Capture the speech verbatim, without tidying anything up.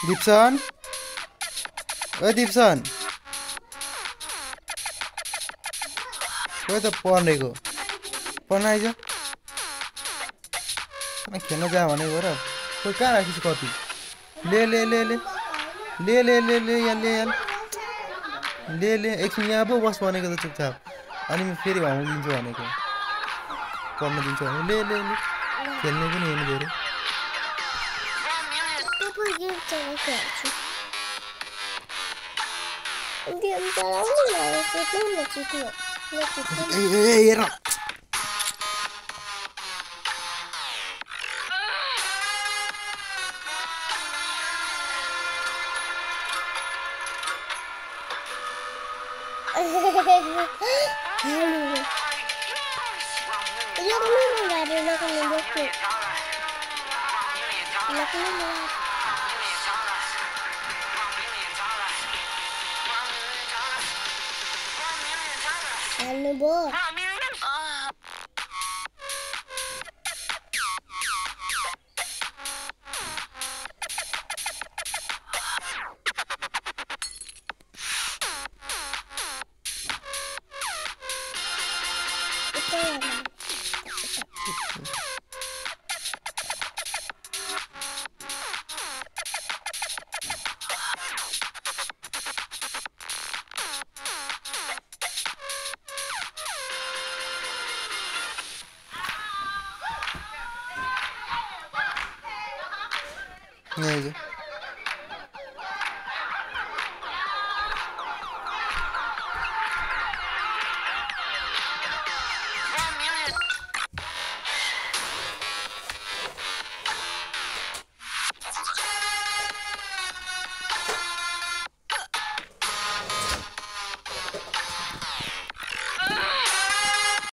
दीपसन ओए दीपसन ओए त पढ्नेको पढ्न आइज खेल्न जा भनेको र खोइ कहाँ राखिस् कति ले ले ले ले ले ले ले ले यहाँ ले यहाँ ले ले एकछिन यहाँ पो बस भनेको त चुपचाप अनि म फेरि भाउनु दिन्छु भनेको पढ्न दिन्छु भने ले ले ले खेल्ने पनि हेर्नु धेरै हेर यहाँ आइज